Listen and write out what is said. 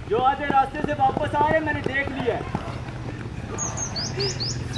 जो आधे रास्ते से वापस आ रहे मैंने देख लिया है।